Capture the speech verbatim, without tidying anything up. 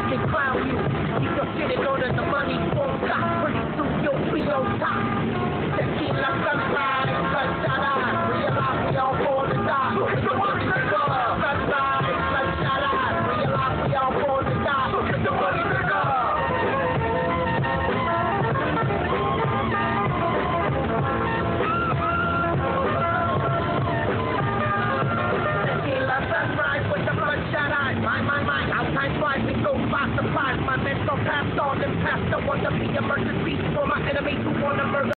they clown you. Keep your shit in order, the money won't stop. Pretty soon you'll be on top. Tequila sunrise.